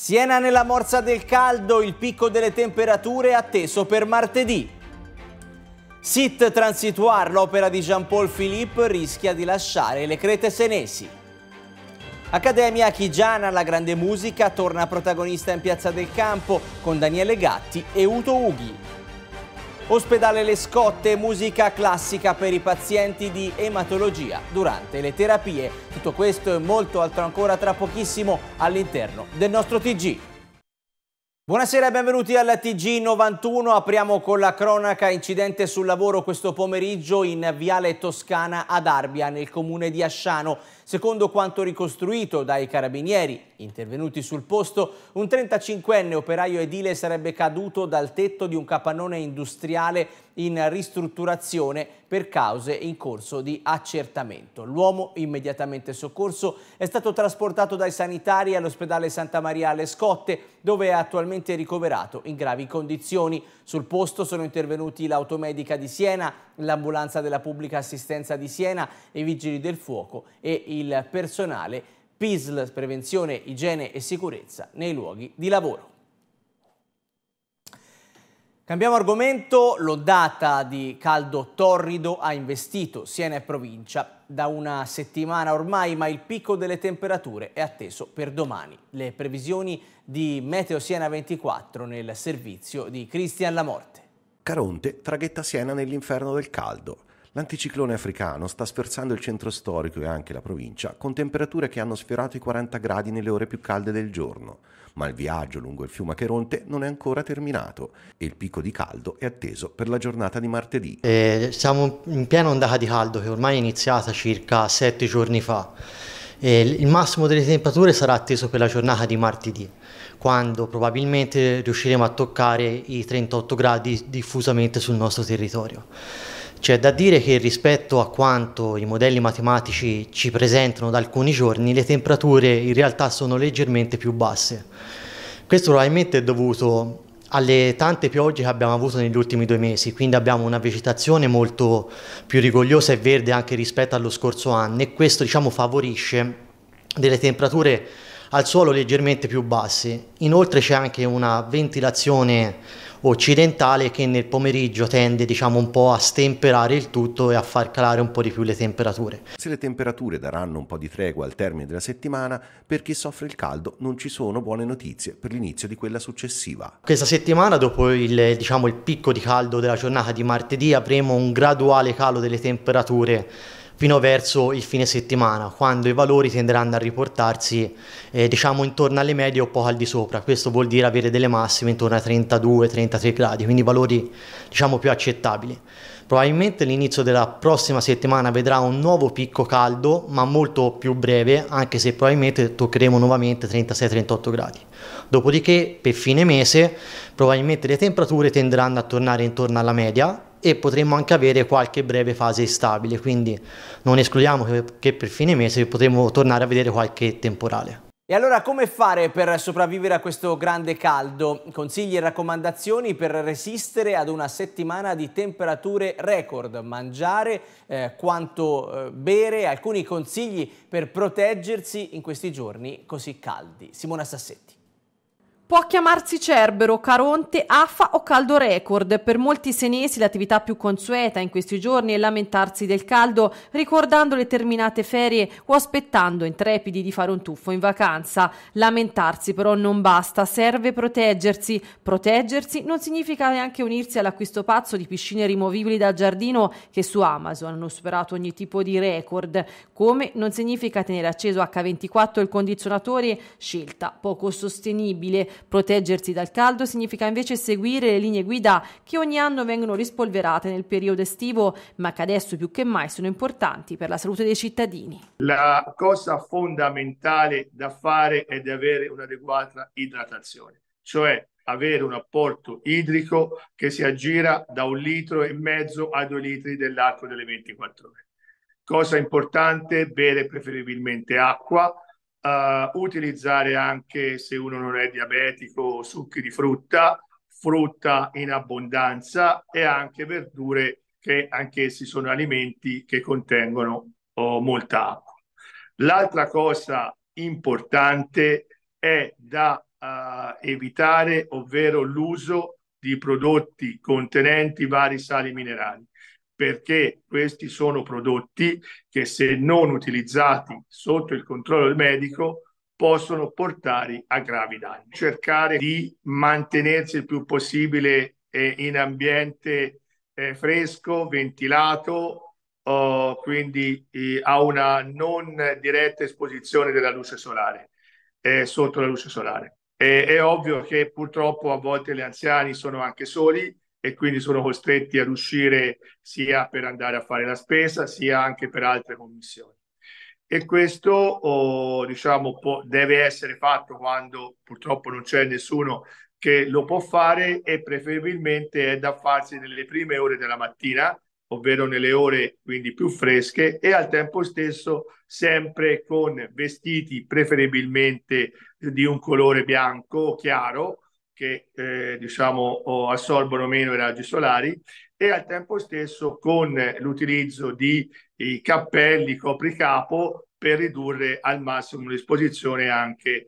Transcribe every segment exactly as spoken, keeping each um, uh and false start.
Siena nella morsa del caldo, il picco delle temperature è atteso per martedì. Sit Transitoire, l'opera di Jean-Paul Philippe, rischia di lasciare le crete senesi. Accademia Chigiana, la grande musica, torna protagonista in Piazza del Campo con Daniele Gatti e Uto Ughi. Ospedale Le Scotte, musica classica per i pazienti di ematologia durante le terapie. Tutto questo e molto altro ancora tra pochissimo all'interno del nostro T G. Buonasera e benvenuti al T G novantuno. Apriamo con la cronaca: incidente sul lavoro questo pomeriggio in Viale Toscana ad Arbia, nel comune di Asciano. Secondo quanto ricostruito dai carabinieri intervenuti sul posto, un trentacinquenne operaio edile sarebbe caduto dal tetto di un capannone industriale in ristrutturazione per cause in corso di accertamento. L'uomo, immediatamente soccorso, è stato trasportato dai sanitari all'ospedale Santa Maria alle Scotte, dove è attualmente ricoverato in gravi condizioni. Sul posto sono intervenuti l'automedica di Siena, l'ambulanza della pubblica assistenza di Siena, i vigili del fuoco e il personale P I S L, prevenzione, igiene e sicurezza nei luoghi di lavoro. Cambiamo argomento. L'ondata di caldo torrido ha investito Siena e provincia da una settimana ormai, ma il picco delle temperature è atteso per domani. Le previsioni di Meteo Siena ventiquattro nel servizio di Cristian Lamorte. Caronte traghetta Siena nell'inferno del caldo. L'anticiclone africano sta sferzando il centro storico e anche la provincia, con temperature che hanno sfiorato i quaranta gradi nelle ore più calde del giorno. Ma il viaggio lungo il fiume Caronte non è ancora terminato e il picco di caldo è atteso per la giornata di martedì. Eh, siamo in piena ondata di caldo che ormai è iniziata circa sette giorni fa. Eh, il massimo delle temperature sarà atteso per la giornata di martedì, quando probabilmente riusciremo a toccare i trentotto gradi diffusamente sul nostro territorio. C'è da dire che rispetto a quanto i modelli matematici ci presentano da alcuni giorni, le temperature in realtà sono leggermente più basse. Questo probabilmente è dovuto alle tante piogge che abbiamo avuto negli ultimi due mesi, quindi abbiamo una vegetazione molto più rigogliosa e verde anche rispetto allo scorso anno, e questo, diciamo, favorisce delle temperature al suolo leggermente più basse. Inoltre c'è anche una ventilazione occidentale che nel pomeriggio tende, diciamo, un po' a stemperare il tutto e a far calare un po' di più le temperature. Se le temperature daranno un po' di tregua al termine della settimana, per chi soffre il caldo non ci sono buone notizie per l'inizio di quella successiva. Questa settimana, dopo il, diciamo, il picco di caldo della giornata di martedì, avremo un graduale calo delle temperature fino verso il fine settimana, quando i valori tenderanno a riportarsi eh, diciamo intorno alle medie o poco al di sopra. Questo vuol dire avere delle massime intorno ai trentadue trentatré gradi, quindi valori, diciamo, più accettabili. Probabilmente l'inizio della prossima settimana vedrà un nuovo picco caldo, ma molto più breve, anche se probabilmente toccheremo nuovamente trentasei trentotto gradi. Dopodiché, per fine mese, probabilmente le temperature tenderanno a tornare intorno alla media e potremmo anche avere qualche breve fase stabile, quindi non escludiamo che, che per fine mese potremo tornare a vedere qualche temporale. E allora come fare per sopravvivere a questo grande caldo? Consigli e raccomandazioni per resistere ad una settimana di temperature record, mangiare, eh, quanto eh, bere, alcuni consigli per proteggersi in questi giorni così caldi. Simona Sassetti. Può chiamarsi Cerbero, Caronte, Affa o caldo record. Per molti senesi l'attività più consueta in questi giorni è lamentarsi del caldo, ricordando le terminate ferie o aspettando intrepidi di fare un tuffo in vacanza. Lamentarsi però non basta, serve proteggersi. Proteggersi non significa neanche unirsi all'acquisto pazzo di piscine rimovibili dal giardino che su Amazon hanno superato ogni tipo di record, come non significa tenere acceso acca ventiquattro il condizionatore, scelta poco sostenibile. Proteggersi dal caldo significa invece seguire le linee guida che ogni anno vengono rispolverate nel periodo estivo, ma che adesso più che mai sono importanti per la salute dei cittadini. La cosa fondamentale da fare è di avere un'adeguata idratazione, cioè avere un apporto idrico che si aggira da un litro e mezzo a due litri dell'arco delle ventiquattro ore. Cosa importante: bere preferibilmente acqua. Uh, utilizzare anche, se uno non è diabetico, succhi di frutta, frutta in abbondanza e anche verdure, che anch'essi sono alimenti che contengono oh, molta acqua. L'altra cosa importante è da uh, evitare, ovvero l'uso di prodotti contenenti vari sali minerali, perché questi sono prodotti che, se non utilizzati sotto il controllo del medico, possono portare a gravi danni. Cercare di mantenersi il più possibile eh, in ambiente eh, fresco, ventilato, oh, quindi eh, a una non diretta esposizione della luce solare, eh, sotto la luce solare. Eh, è ovvio che purtroppo a volte gli anziani sono anche soli e quindi sono costretti ad uscire sia per andare a fare la spesa, sia anche per altre commissioni. E questo oh, diciamo, può, deve essere fatto quando purtroppo non c'è nessuno che lo può fare, e preferibilmente è da farsi nelle prime ore della mattina, ovvero nelle ore quindi più fresche, e al tempo stesso sempre con vestiti preferibilmente di un colore bianco chiaro, che eh, diciamo assorbono meno i raggi solari, e al tempo stesso con l'utilizzo di i cappelli, copricapo, per ridurre al massimo l'esposizione anche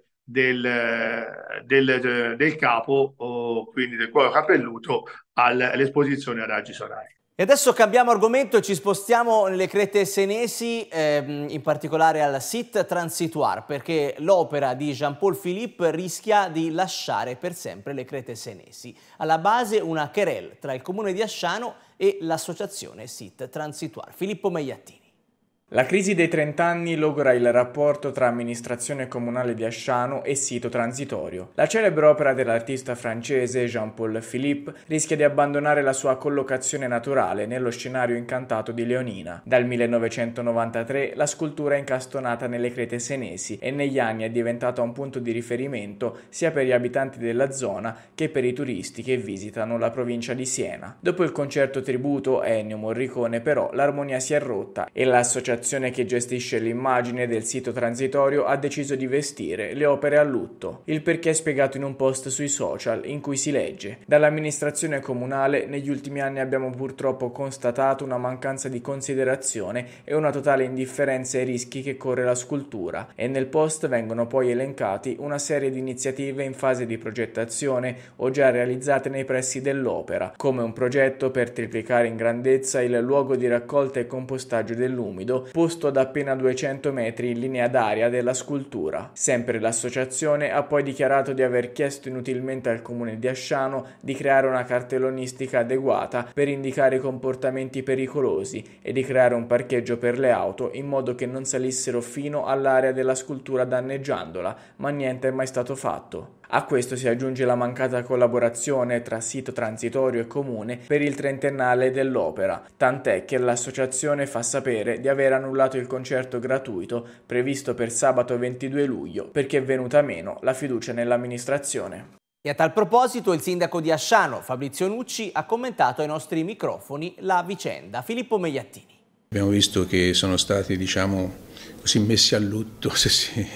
del, del, del capo, o quindi del cuoio capelluto, all'esposizione a raggi solari. E adesso cambiamo argomento e ci spostiamo nelle crete senesi, ehm, in particolare al site Transitoire, perché l'opera di Jean-Paul Philippe rischia di lasciare per sempre le crete senesi. Alla base una querelle tra il comune di Asciano e l'associazione site Transitoire. Filippo Megliattini. La crisi dei trent'anni logora il rapporto tra amministrazione comunale di Asciano e sito transitorio. La celebre opera dell'artista francese Jean-Paul Philippe rischia di abbandonare la sua collocazione naturale nello scenario incantato di Leonina. Dal millenovecentonovantatré la scultura è incastonata nelle crete senesi e negli anni è diventata un punto di riferimento sia per gli abitanti della zona che per i turisti che visitano la provincia di Siena. Dopo il concerto tributo a Ennio Morricone, però, l'armonia si è rotta e l'associazione che gestisce l'immagine del sito transitorio ha deciso di vestire le opere a lutto. Il perché è spiegato in un post sui social in cui si legge: dall'amministrazione comunale negli ultimi anni abbiamo purtroppo constatato una mancanza di considerazione e una totale indifferenza ai rischi che corre la scultura, e nel post vengono poi elencati una serie di iniziative in fase di progettazione o già realizzate nei pressi dell'opera, come un progetto per triplicare in grandezza il luogo di raccolta e compostaggio dell'umido, posto ad appena duecento metri in linea d'aria della scultura. Sempre l'associazione ha poi dichiarato di aver chiesto inutilmente al comune di Asciano di creare una cartellonistica adeguata per indicare comportamenti pericolosi e di creare un parcheggio per le auto in modo che non salissero fino all'area della scultura danneggiandola, ma niente è mai stato fatto. A questo si aggiunge la mancata collaborazione tra sito transitorio e comune per il trentennale dell'opera, tant'è che l'associazione fa sapere di aver annullato il concerto gratuito previsto per sabato ventidue luglio perché è venuta meno la fiducia nell'amministrazione. E a tal proposito il sindaco di Asciano, Fabrizio Nucci, ha commentato ai nostri microfoni la vicenda. Filippo Megliattini. Abbiamo visto che sono stati, diciamo, così messi a lutto, se si...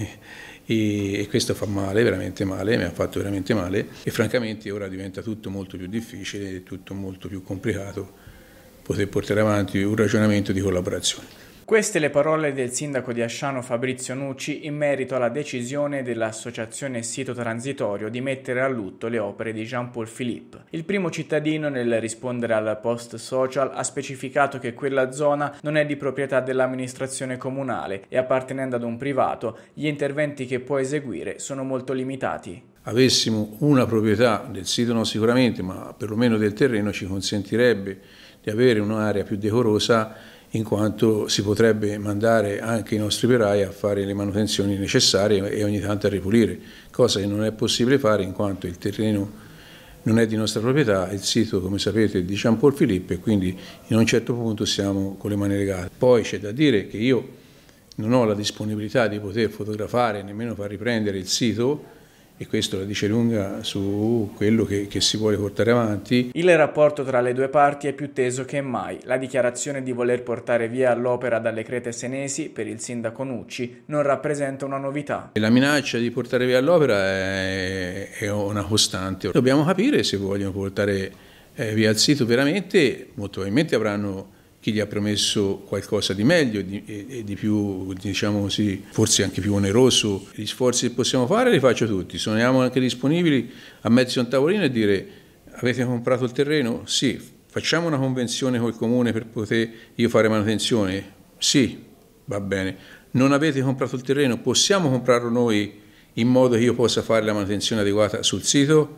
e questo fa male, veramente male, mi ha fatto veramente male, e francamente ora diventa tutto molto più difficile, tutto molto più complicato poter portare avanti un ragionamento di collaborazione. Queste le parole del sindaco di Asciano Fabrizio Nucci in merito alla decisione dell'associazione Sito Transitorio di mettere a lutto le opere di Jean-Paul Philippe. Il primo cittadino, nel rispondere al post social, ha specificato che quella zona non è di proprietà dell'amministrazione comunale e, appartenendo ad un privato, gli interventi che può eseguire sono molto limitati. Avessimo una proprietà del sito, no sicuramente, ma perlomeno del terreno, ci consentirebbe di avere un'area più decorosa, in quanto si potrebbe mandare anche i nostri operai a fare le manutenzioni necessarie e ogni tanto a ripulire, cosa che non è possibile fare in quanto il terreno non è di nostra proprietà, il sito, come sapete, è di Jean-Paul Philippe, e quindi in un certo punto siamo con le mani legate. Poi c'è da dire che io non ho la disponibilità di poter fotografare, nemmeno far riprendere il sito, e questo la dice lunga su quello che, che si vuole portare avanti. Il rapporto tra le due parti è più teso che mai. La dichiarazione di voler portare via l'opera dalle crete senesi per il sindaco Nucci non rappresenta una novità. La minaccia di portare via l'opera è, è una costante. Dobbiamo capire se vogliono portare eh, via il sito veramente, molto probabilmente avranno chi gli ha promesso qualcosa di meglio e di, e, e di più, diciamo così, forse anche più oneroso. Gli sforzi che possiamo fare li faccio tutti, siamo anche disponibili a mettersi a un tavolino e dire: avete comprato il terreno? Sì. Facciamo una convenzione col comune per poter io fare manutenzione? Sì, va bene. Non avete comprato il terreno? Possiamo comprarlo noi in modo che io possa fare la manutenzione adeguata sul sito?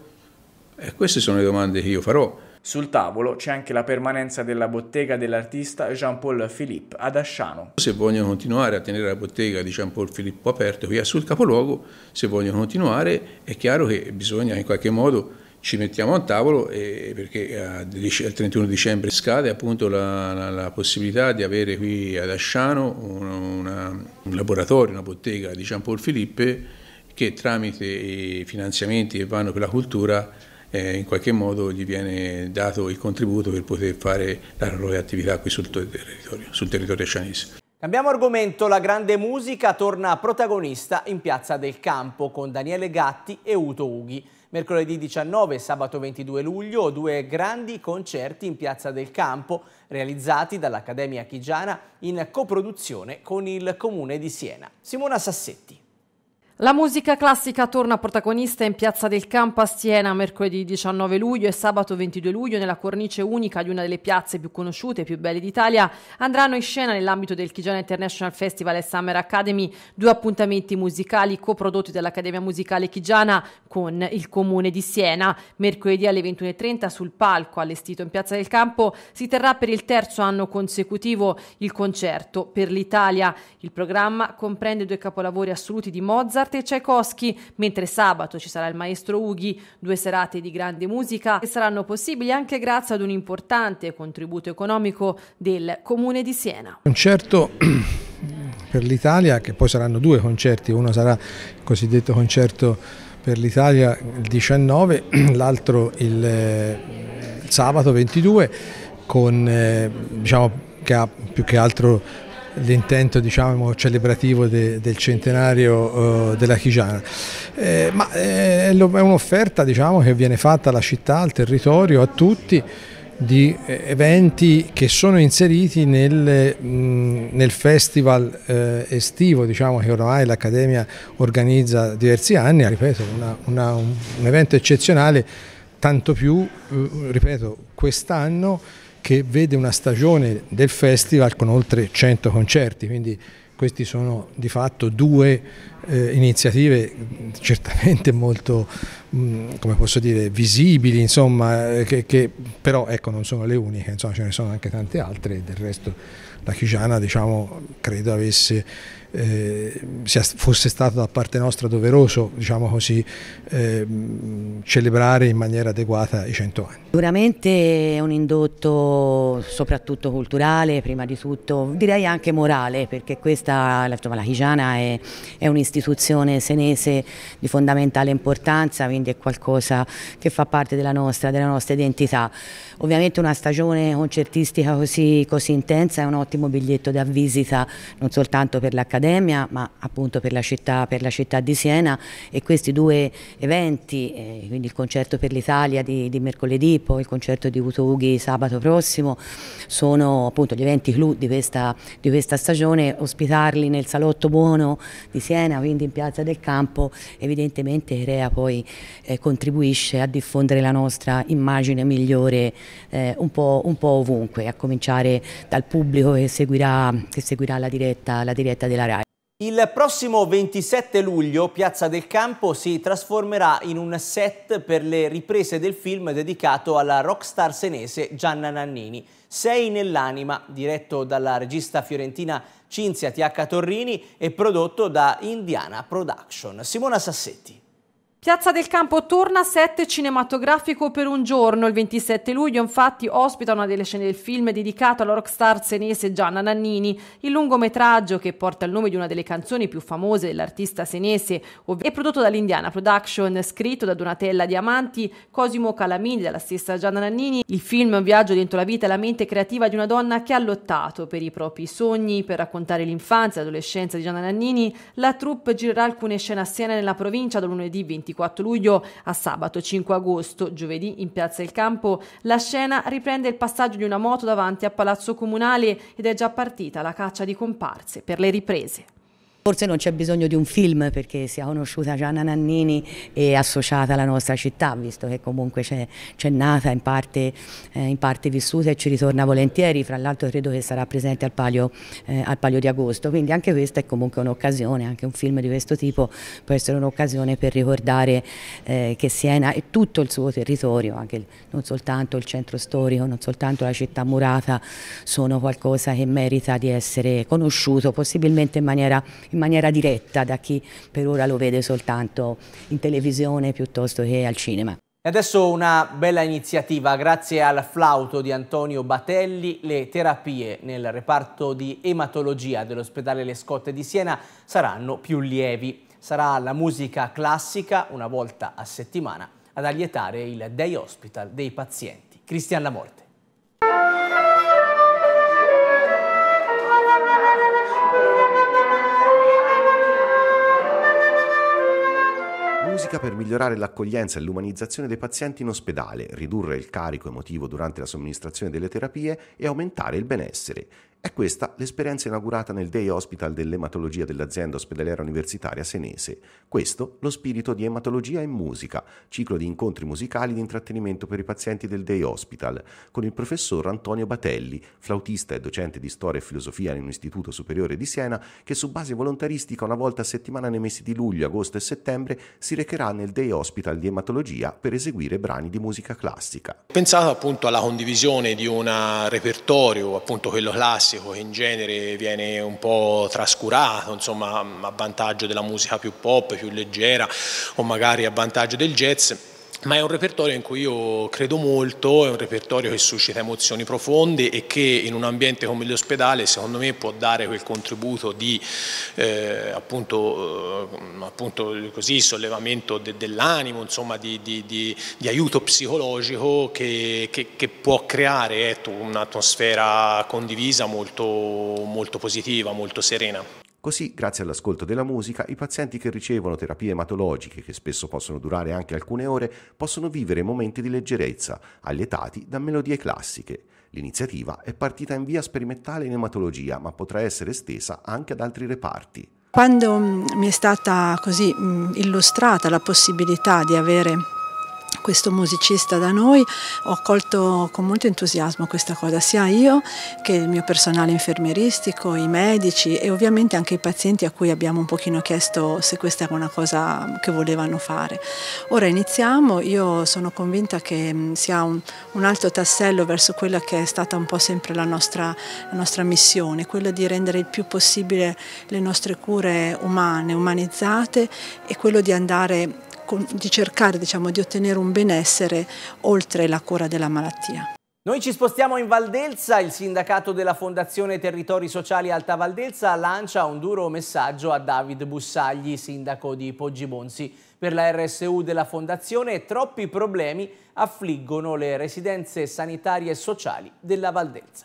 E queste sono le domande che io farò. Sul tavolo c'è anche la permanenza della bottega dell'artista Jean-Paul Philippe ad Asciano. Se vogliono continuare a tenere la bottega di Jean-Paul Philippe aperta qui sul capoluogo, se vogliono continuare, è chiaro che bisogna in qualche modo ci mettiamo a un tavolo, eh, perché al trentuno dicembre scade appunto la, la, la possibilità di avere qui ad Asciano una, una, un laboratorio, una bottega di Jean-Paul Philippe che tramite i finanziamenti che vanno per la cultura Eh, in qualche modo gli viene dato il contributo per poter fare la loro attività qui sul territorio, sul territorio ascianese. Cambiamo argomento, la grande musica torna protagonista in Piazza del Campo con Daniele Gatti e Uto Ughi. Mercoledì diciannove e sabato ventidue luglio, due grandi concerti in Piazza del Campo realizzati dall'Accademia Chigiana in coproduzione con il Comune di Siena. Simona Sassetti. La musica classica torna protagonista in Piazza del Campo a Siena mercoledì diciannove luglio e sabato ventidue luglio nella cornice unica di una delle piazze più conosciute e più belle d'Italia. Andranno in scena nell'ambito del Chigiana International Festival e Summer Academy due appuntamenti musicali coprodotti dall'Accademia Musicale Chigiana con il Comune di Siena. Mercoledì alle ventuno e trenta sul palco allestito in Piazza del Campo si terrà per il terzo anno consecutivo il concerto per l'Italia. Il programma comprende due capolavori assoluti di Mozart e Tchaikovsky, mentre sabato ci sarà il maestro Ughi, due serate di grande musica che saranno possibili anche grazie ad un importante contributo economico del Comune di Siena. Concerto per l'Italia, che poi saranno due concerti, uno sarà il cosiddetto concerto per l'Italia il diciannove, l'altro il, il sabato ventidue, con eh, diciamo che ha più che altro l'intento diciamo celebrativo de, del centenario uh, della Chigiana, eh, ma è, è un'offerta diciamo che viene fatta alla città, al territorio, a tutti, di eh, eventi che sono inseriti nel, mh, nel festival eh, estivo diciamo che ormai l'Accademia organizza diversi anni, ripeto una, una, un, un evento eccezionale, tanto più uh, ripeto quest'anno che vede una stagione del festival con oltre cento concerti, quindi questi sono di fatto due eh, iniziative certamente molto, mh, come posso dire, visibili, insomma, che, che però ecco non sono le uniche, insomma ce ne sono anche tante altre, e del resto la Chigiana diciamo credo avesse Eh, sia, fosse stato da parte nostra doveroso diciamo così eh, celebrare in maniera adeguata i cento anni. Sicuramente è un indotto soprattutto culturale, prima di tutto direi anche morale, perché questa la, la Chigiana è, è un'istituzione senese di fondamentale importanza, quindi è qualcosa che fa parte della nostra, della nostra identità. Ovviamente una stagione concertistica così, così intensa è un ottimo biglietto da visita non soltanto per l'Accademia ma appunto per la città, per la città di Siena, e questi due eventi, eh, quindi il concerto per l'Italia di, di mercoledì, poi il concerto di Uto Ughi sabato prossimo, sono appunto gli eventi clou di questa, di questa stagione. Ospitarli nel Salotto Buono di Siena, quindi in Piazza del Campo, evidentemente crea poi eh, contribuisce a diffondere la nostra immagine migliore Eh, un po', un po' ovunque, a cominciare dal pubblico che seguirà, che seguirà la diretta, la diretta della RAI. Il prossimo ventisette luglio Piazza del Campo si trasformerà in un set per le riprese del film dedicato alla rockstar senese Gianna Nannini, Sei nell'anima, diretto dalla regista fiorentina Cinzia T H Torrini e prodotto da Indiana Production. Simona Sassetti. Piazza del Campo torna set cinematografico per un giorno. Il ventisette luglio infatti ospita una delle scene del film dedicato alla rockstar senese Gianna Nannini. Il lungometraggio, che porta il nome di una delle canzoni più famose dell'artista senese, è prodotto dall'Indiana Production, scritto da Donatella Diamanti, Cosimo Calamini, dalla stessa Gianna Nannini. Il film è un viaggio dentro la vita e la mente creativa di una donna che ha lottato per i propri sogni. Per raccontare l'infanzia e l'adolescenza di Gianna Nannini, la troupe girerà alcune scene a Siena nella provincia da lunedì ventiquattro ventiquattro luglio a sabato cinque agosto. Giovedì in Piazza del Campo la scena riprende il passaggio di una moto davanti a Palazzo Comunale ed è già partita la caccia di comparse per le riprese. Forse non c'è bisogno di un film perché sia conosciuta Gianna Nannini e associata alla nostra città, visto che comunque c'è, c'è nata, in parte, eh, in parte vissuta e ci ritorna volentieri. Fra l'altro credo che sarà presente al Palio, eh, al Palio di Agosto, quindi anche questa è comunque un'occasione, anche un film di questo tipo può essere un'occasione per ricordare eh, che Siena e tutto il suo territorio, anche non soltanto il centro storico, non soltanto la città murata, sono qualcosa che merita di essere conosciuto, possibilmente in maniera in maniera diretta da chi per ora lo vede soltanto in televisione piuttosto che al cinema. E adesso una bella iniziativa, grazie al flauto di Antonio Batelli, le terapie nel reparto di ematologia dell'ospedale Le Scotte di Siena saranno più lievi. Sarà la musica classica una volta a settimana ad allietare il day hospital dei pazienti. Cristian Lamorte. Musica per migliorare l'accoglienza e l'umanizzazione dei pazienti in ospedale, ridurre il carico emotivo durante la somministrazione delle terapie e aumentare il benessere. È questa l'esperienza inaugurata nel Day Hospital dell'ematologia dell'azienda ospedaliera universitaria senese. Questo lo spirito di Ematologia in Musica, ciclo di incontri musicali di intrattenimento per i pazienti del Day Hospital, con il professor Antonio Batelli, flautista e docente di storia e filosofia in un istituto superiore di Siena, che su base volontaristica una volta a settimana nei mesi di luglio, agosto e settembre si recherà nel Day Hospital di Ematologia per eseguire brani di musica classica. Pensato appunto alla condivisione di un repertorio, appunto quello classico, che in genere viene un po' trascurato, insomma, a vantaggio della musica più pop, più leggera o magari a vantaggio del jazz. Ma è un repertorio in cui io credo molto, è un repertorio che suscita emozioni profonde e che in un ambiente come l'ospedale secondo me può dare quel contributo di eh, appunto, eh, appunto così, sollevamento de, dell'animo, insomma di, di, di, di aiuto psicologico che, che, che può creare eh, un'atmosfera condivisa molto, molto positiva, molto serena. Così, grazie all'ascolto della musica, i pazienti che ricevono terapie ematologiche, che spesso possono durare anche alcune ore, possono vivere momenti di leggerezza, allietati da melodie classiche. L'iniziativa è partita in via sperimentale in ematologia, ma potrà essere estesa anche ad altri reparti. Quando mi è stata così illustrata la possibilità di avere questo musicista da noi, ho accolto con molto entusiasmo questa cosa, sia io che il mio personale infermieristico, i medici e ovviamente anche i pazienti a cui abbiamo un pochino chiesto se questa era una cosa che volevano fare. Ora iniziamo, io sono convinta che sia un, un altro tassello verso quella che è stata un po' sempre la nostra, la nostra missione, quella di rendere il più possibile le nostre cure umane, umanizzate e quello di andare di cercare diciamo, di ottenere un benessere oltre la cura della malattia. Noi ci spostiamo in Valdelsa, il sindacato della Fondazione Territori Sociali Alta Valdelsa lancia un duro messaggio a David Bussagli, sindaco di Poggibonsi. Per la R S U della Fondazione troppi problemi affliggono le residenze sanitarie e sociali della Valdelsa.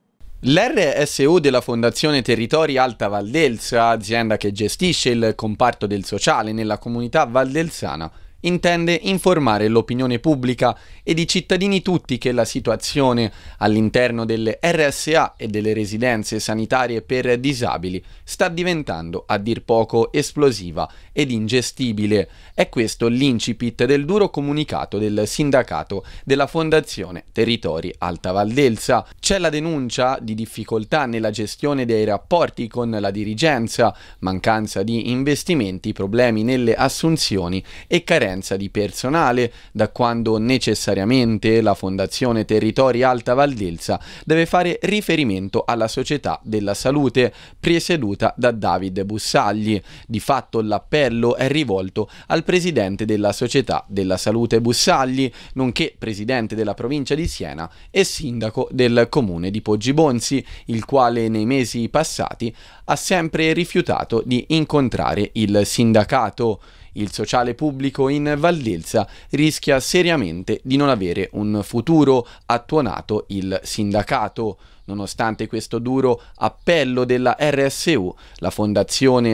L'R S U della Fondazione Territori Alta Valdelsa, azienda che gestisce il comparto del sociale nella comunità valdelsana, intende informare l'opinione pubblica ed i cittadini tutti che la situazione all'interno delle R S A e delle residenze sanitarie per disabili sta diventando a dir poco esplosiva ed ingestibile. È questo l'incipit del duro comunicato del sindacato della Fondazione Territori Alta Valdelsa. C'è la denuncia di difficoltà nella gestione dei rapporti con la dirigenza, mancanza di investimenti, problemi nelle assunzioni e carenza di personale, da quando necessariamente la Fondazione Territori Alta Valdelsa deve fare riferimento alla società della salute presieduta da David Bussagli. Di fatto l'appello è rivolto al presidente della società della salute Bussagli, nonché presidente della provincia di Siena e sindaco del comune di Poggibonsi, il quale nei mesi passati ha sempre rifiutato di incontrare il sindacato. Il sociale pubblico in Valdelsa rischia seriamente di non avere un futuro, ha tuonato il sindacato. Nonostante questo duro appello della R S U, la Fondazione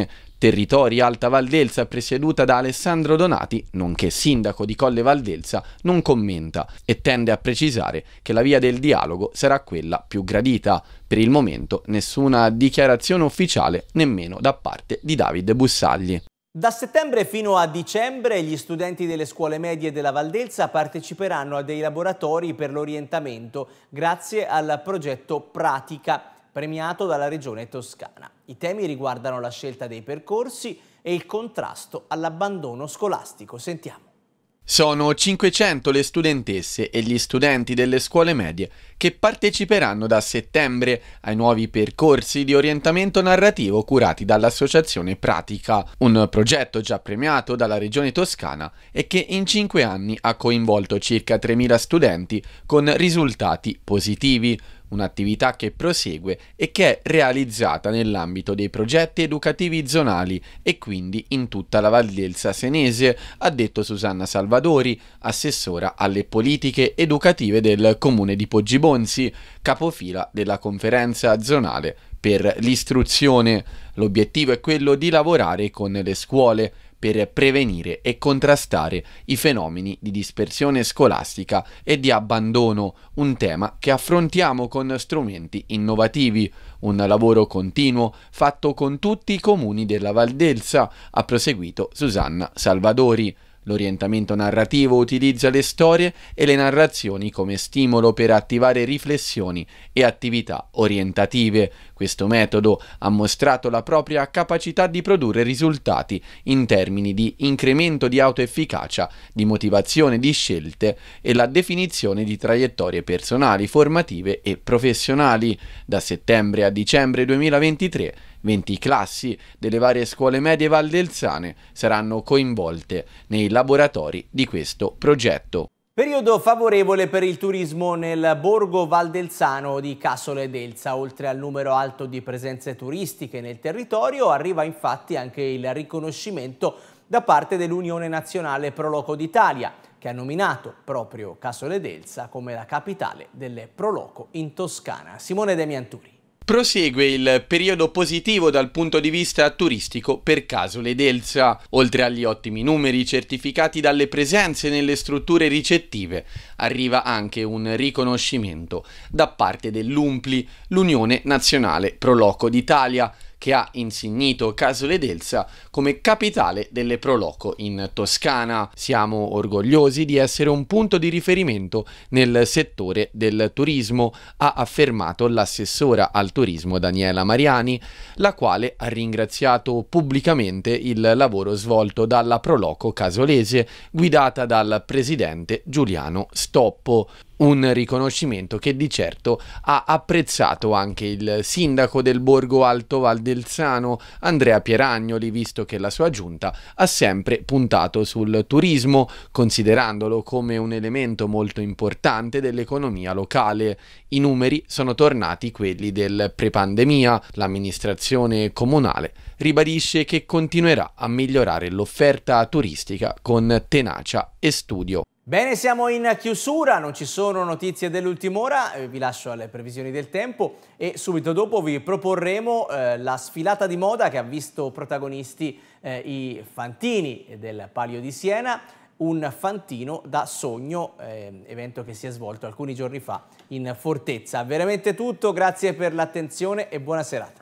Territori Alta Valdelsa, presieduta da Alessandro Donati, nonché sindaco di Colle Valdelsa, non commenta e tende a precisare che la via del dialogo sarà quella più gradita. Per il momento nessuna dichiarazione ufficiale nemmeno da parte di Davide Bussagli. Da settembre fino a dicembre gli studenti delle scuole medie della Valdelsa parteciperanno a dei laboratori per l'orientamento grazie al progetto Pratica, premiato dalla Regione Toscana. I temi riguardano la scelta dei percorsi e il contrasto all'abbandono scolastico. Sentiamo. Sono cinquecento le studentesse e gli studenti delle scuole medie che parteciperanno da settembre ai nuovi percorsi di orientamento narrativo curati dall'Associazione Pratica, un progetto già premiato dalla Regione Toscana e che in cinque anni ha coinvolto circa tremila studenti con risultati positivi. Un'attività che prosegue e che è realizzata nell'ambito dei progetti educativi zonali e quindi in tutta la Valdelsa senese, ha detto Susanna Salvadori, assessora alle politiche educative del comune di Poggibonsi, capofila della conferenza zonale per l'istruzione. L'obiettivo è quello di lavorare con le scuole per prevenire e contrastare i fenomeni di dispersione scolastica e di abbandono, un tema che affrontiamo con strumenti innovativi, un lavoro continuo fatto con tutti i comuni della Valdelsa, ha proseguito Susanna Salvadori. L'orientamento narrativo utilizza le storie e le narrazioni come stimolo per attivare riflessioni e attività orientative. Questo metodo ha mostrato la propria capacità di produrre risultati in termini di incremento di autoefficacia, di motivazione di scelte e la definizione di traiettorie personali, formative e professionali. Da settembre a dicembre duemilaventitré venti classi delle varie scuole medie valdelsane saranno coinvolte nei laboratori di questo progetto. Periodo favorevole per il turismo nel borgo valdelsano di Casole d'Elsa. Oltre al numero alto di presenze turistiche nel territorio, arriva infatti anche il riconoscimento da parte dell'Unione Nazionale Proloco d'Italia, che ha nominato proprio Casole d'Elsa come la capitale delle Proloco in Toscana. Simone Demianturi. Prosegue il periodo positivo dal punto di vista turistico per Casole d'Elsa. Oltre agli ottimi numeri certificati dalle presenze nelle strutture ricettive, arriva anche un riconoscimento da parte dell'U N P L I, l'Unione Nazionale Proloco d'Italia, che ha insignito Casole d'Elsa come capitale delle Proloco in Toscana. Siamo orgogliosi di essere un punto di riferimento nel settore del turismo, ha affermato l'assessora al turismo Daniela Mariani, la quale ha ringraziato pubblicamente il lavoro svolto dalla Proloco casolese guidata dal presidente Giuliano Stoppo. Un riconoscimento che di certo ha apprezzato anche il sindaco del Borgo Alto Valdelsano, Andrea Pieragnoli, visto che la sua giunta ha sempre puntato sul turismo, considerandolo come un elemento molto importante dell'economia locale. I numeri sono tornati quelli del pre-pandemia. L'amministrazione comunale ribadisce che continuerà a migliorare l'offerta turistica con tenacia e studio. Bene, siamo in chiusura, non ci sono notizie dell'ultima ora, eh, vi lascio alle previsioni del tempo e subito dopo vi proporremo eh, la sfilata di moda che ha visto protagonisti eh, i fantini del Palio di Siena, un fantino da sogno, eh, evento che si è svolto alcuni giorni fa in Fortezza. Veramente tutto, grazie per l'attenzione e buona serata.